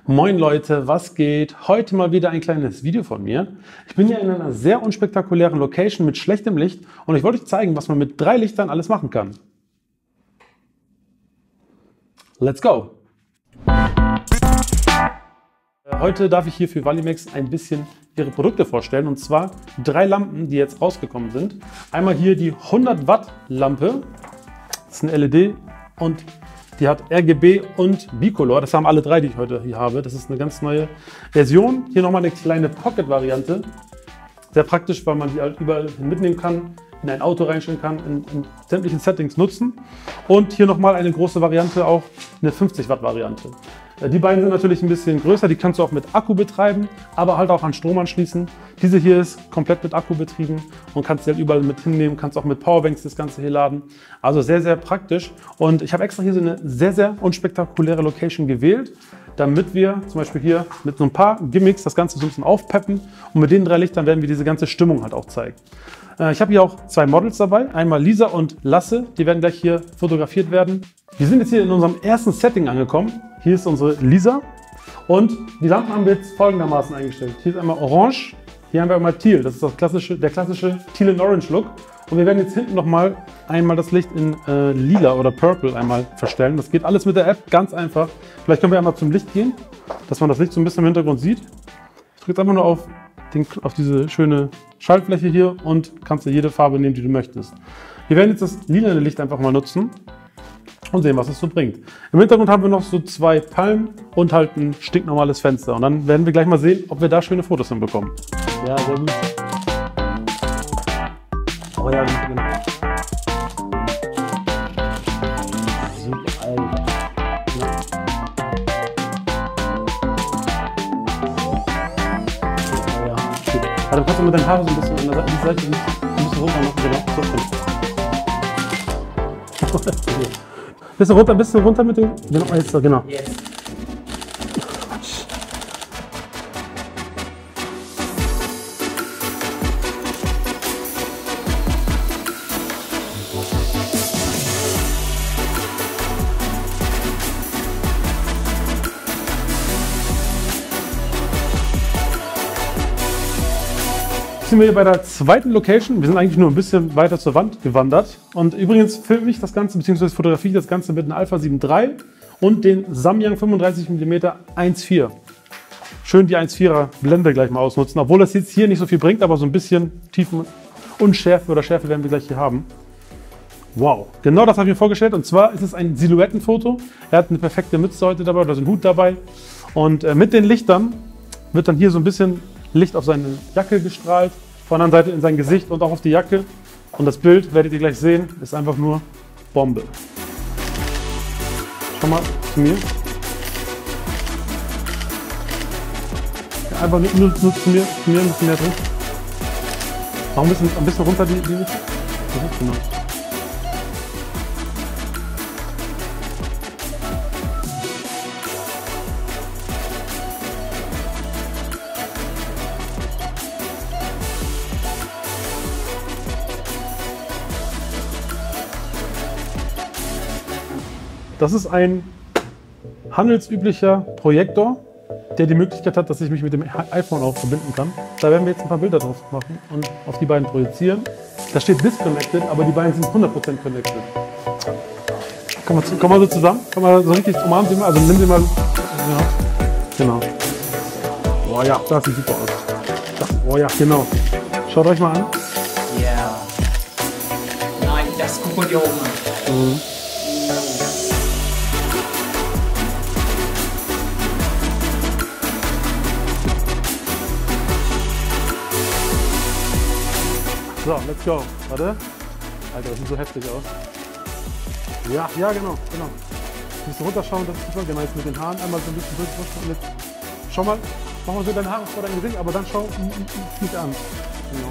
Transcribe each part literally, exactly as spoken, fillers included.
Moin Leute, was geht? Heute mal wieder ein kleines Video von mir. Ich bin hier in einer sehr unspektakulären Location mit schlechtem Licht und ich wollte euch zeigen, was man mit drei Lichtern alles machen kann. Let's go! Heute darf ich hier für Valimax ein bisschen ihre Produkte vorstellen, und zwar drei Lampen, die jetzt rausgekommen sind. Einmal hier die hundert Watt Lampe, das ist eine L E D und die hat R G B und Bicolor. Das haben alle drei, die ich heute hier habe. Das ist eine ganz neue Version. Hier nochmal eine kleine Pocket-Variante. Sehr praktisch, weil man die halt überall mitnehmen kann, in ein Auto reinstellen kann, in, in sämtlichen Settings nutzen. Und hier nochmal eine große Variante, auch eine fünfzig Watt Variante. Die beiden sind natürlich ein bisschen größer, die kannst du auch mit Akku betreiben, aber halt auch an Strom anschließen. Diese hier ist komplett mit Akku betrieben und kannst sie halt überall mit hinnehmen, kannst auch mit Powerbanks das Ganze hier laden. Also sehr, sehr praktisch. Und ich habe extra hier so eine sehr, sehr unspektakuläre Location gewählt, damit wir zum Beispiel hier mit so ein paar Gimmicks das Ganze so ein bisschen aufpeppen, und mit den drei Lichtern werden wir diese ganze Stimmung halt auch zeigen. Ich habe hier auch zwei Models dabei, einmal Lisa und Lasse, die werden gleich hier fotografiert werden. Wir sind jetzt hier in unserem ersten Setting angekommen. Hier ist unsere Lisa und die Lampen haben wir jetzt folgendermaßen eingestellt. Hier ist einmal Orange, hier haben wir einmal Teal, das ist das klassische, der klassische Teal and Orange Look. Und wir werden jetzt hinten nochmal einmal das Licht in äh, Lila oder Purple einmal verstellen. Das geht alles mit der App, ganz einfach. Vielleicht können wir einmal zum Licht gehen, dass man das Licht so ein bisschen im Hintergrund sieht. Ich drücke jetzt einfach nur auf, den, auf diese schöne Schaltfläche hier und kannst dir jede Farbe nehmen, die du möchtest. Wir werden jetzt das lila Licht einfach mal nutzen und sehen, was es so bringt. Im Hintergrund haben wir noch so zwei Palmen und halt ein stinknormales Fenster. Und dann werden wir gleich mal sehen, ob wir da schöne Fotos hinbekommen. Ja, sehr gut. Oh ja, genau. Super, Alter. Ja. Ja, gut. Also kannst du mit deinen Haaren so ein bisschen an der Seite ein bisschen runter machen. Genau. So. Bisschen runter, bisschen runter mit dem. Genau, jetzt so, genau. Yes. Jetzt sind wir hier bei der zweiten Location. Wir sind eigentlich nur ein bisschen weiter zur Wand gewandert. Und übrigens filme ich das Ganze, beziehungsweise fotografiere ich das Ganze mit einem Alpha sieben drei und den Samyang fünfunddreißig Millimeter eins Komma vier. Schön die eins Komma vierer Blende gleich mal ausnutzen, obwohl das jetzt hier nicht so viel bringt, aber so ein bisschen Tiefenunschärfe oder Schärfe werden wir gleich hier haben. Wow, genau das habe ich mir vorgestellt, und zwar ist es ein Silhouettenfoto. Er hat eine perfekte Mütze heute dabei oder so einen Hut dabei, und äh, mit den Lichtern wird dann hier so ein bisschen Licht auf seine Jacke gestrahlt, von der anderen Seite in sein Gesicht und auch auf die Jacke. Und das Bild, werdet ihr gleich sehen, ist einfach nur Bombe. Schau mal zu mir. Ja, einfach nur, nur, nur zu mir, zu mir ein bisschen mehr drin. Mach ein bisschen, ein bisschen runter die, die Mitte. Ja, genau. Das ist ein handelsüblicher Projektor, der die Möglichkeit hat, dass ich mich mit dem iPhone auch verbinden kann. Da werden wir jetzt ein paar Bilder drauf machen und auf die beiden projizieren. Da steht Disconnected, aber die beiden sind hundert Prozent connected. Komm mal, komm mal so zusammen, komm mal so richtig, umarmen Sie mal, also nimm Sie mal. Ja, genau. Oh ja, das sieht super aus. Das, oh ja, genau. Schaut euch mal an. Ja. Yeah. Nein, das guck mal hier oben an. Mhm. So, let's go. Warte. Alter, das sieht so heftig aus. Ja, ja, genau, genau. Ein bisschen runterschauen, das ist super. Genau, jetzt mit den Haaren einmal so ein bisschen durchwischen. Mit. Schau mal, mach mal so deine Haare vor dein Gesicht, aber dann schau mich an. Genau.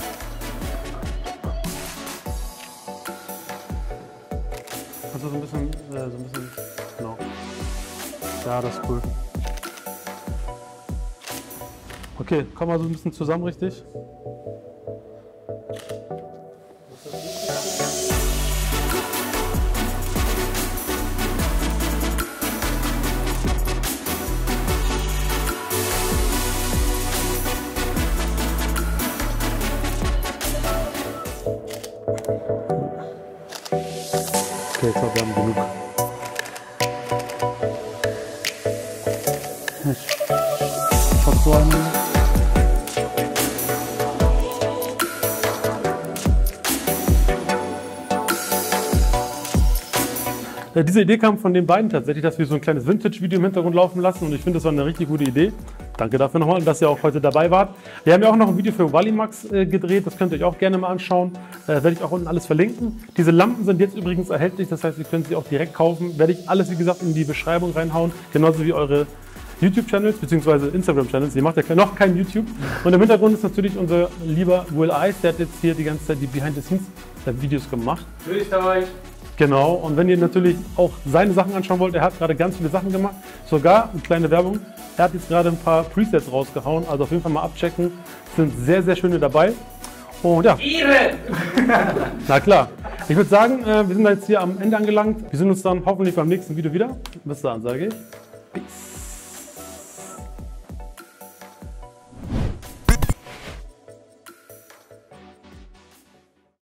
Also so ein bisschen, äh, so ein bisschen, genau. Ja, das ist cool. Okay, komm mal so ein bisschen zusammen, richtig? Alexa, wir haben genug. Ich schaut so an. Diese Idee kam von den beiden tatsächlich, dass wir so ein kleines Vintage-Video im Hintergrund laufen lassen und ich finde, das war eine richtig gute Idee. Danke dafür nochmal, dass ihr auch heute dabei wart. Wir haben ja auch noch ein Video für Wallimax äh, gedreht, das könnt ihr euch auch gerne mal anschauen. Äh, werde ich auch unten alles verlinken. Diese Lampen sind jetzt übrigens erhältlich, das heißt, ihr könnt sie auch direkt kaufen. Werde ich alles, wie gesagt, in die Beschreibung reinhauen, genauso wie eure YouTube-Channels bzw. Instagram-Channels. Ihr macht ja noch kein YouTube. Und im Hintergrund ist natürlich unser lieber Will Ice, der hat jetzt hier die ganze Zeit die Behind-the-Scenes-Videos gemacht. Grüßt euch! Genau, und wenn ihr natürlich auch seine Sachen anschauen wollt, er hat gerade ganz viele Sachen gemacht, sogar eine kleine Werbung, er hat jetzt gerade ein paar Presets rausgehauen, also auf jeden Fall mal abchecken, es sind sehr, sehr schöne dabei. Und ja, Ehre! na klar, ich würde sagen, wir sind jetzt hier am Ende angelangt, wir sehen uns dann hoffentlich beim nächsten Video wieder. Bis dann, sage ich. Peace.